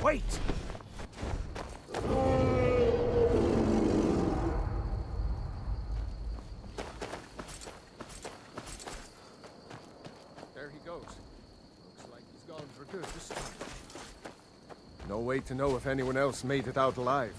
Wait! There he goes. Looks like he's gone for good this time. No way to know if anyone else made it out alive.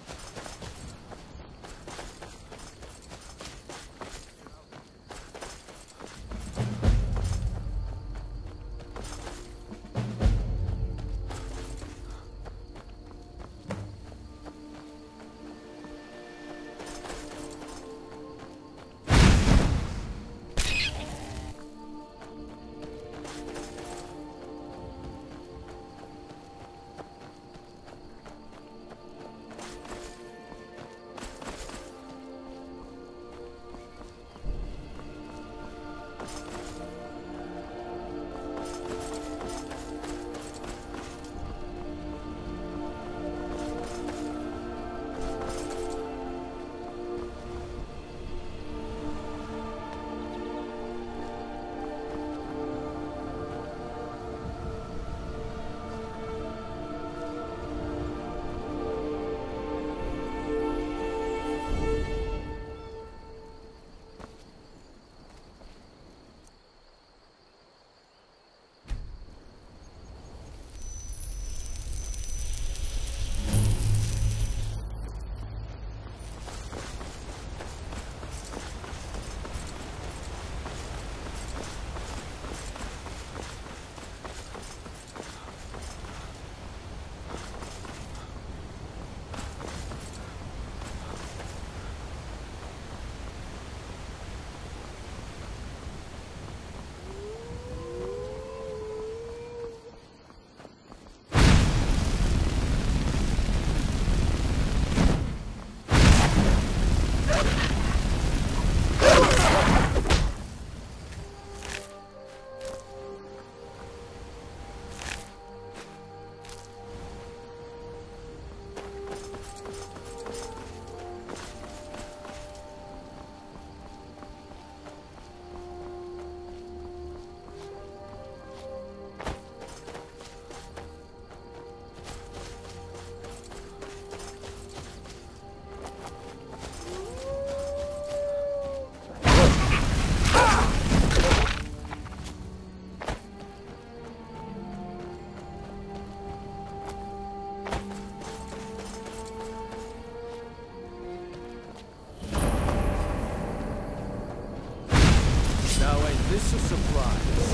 This is a surprise.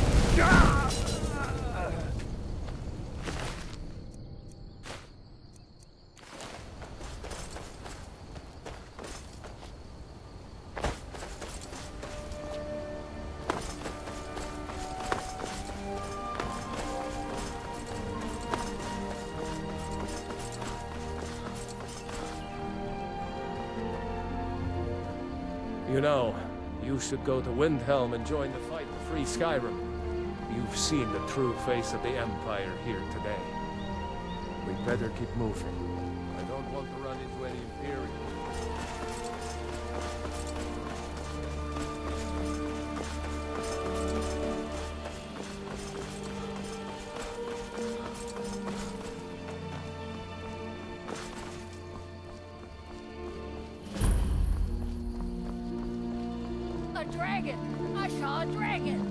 You know, you should go to Windhelm and join the fight to free Skyrim. You've seen the true face of the Empire here today. We'd better keep moving. I don't want to run into any Imperials. A dragon! I saw a dragon!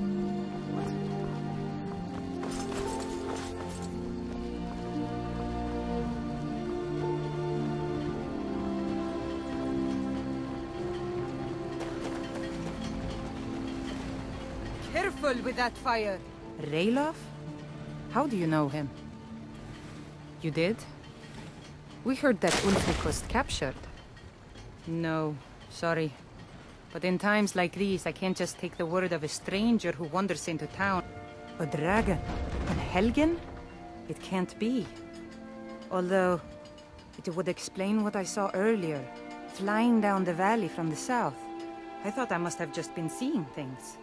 Careful with that fire! Ralof? How do you know him? You did? We heard that Ulfric was captured. No, sorry. But in times like these, I can't just take the word of a stranger who wanders into town. A dragon? A Helgen? It can't be. Although, it would explain what I saw earlier, flying down the valley from the south. I thought I must have just been seeing things.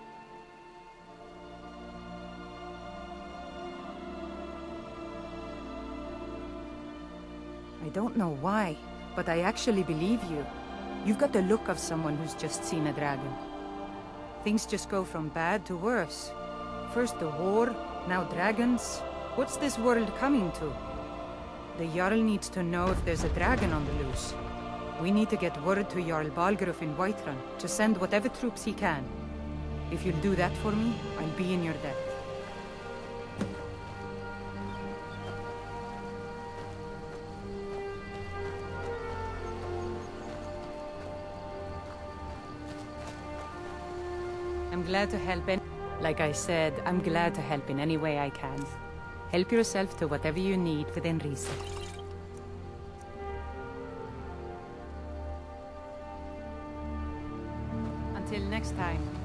I don't know why, but I actually believe you. You've got the look of someone who's just seen a dragon. Things just go from bad to worse. First the war, now dragons. What's this world coming to? The Jarl needs to know if there's a dragon on the loose. We need to get word to Jarl Balgruuf in Whiterun to send whatever troops he can. If you'll do that for me, I'll be in your debt. I'm glad to help Like I said, I'm glad to help in any way I can. Help yourself to whatever you need within reason. Until next time.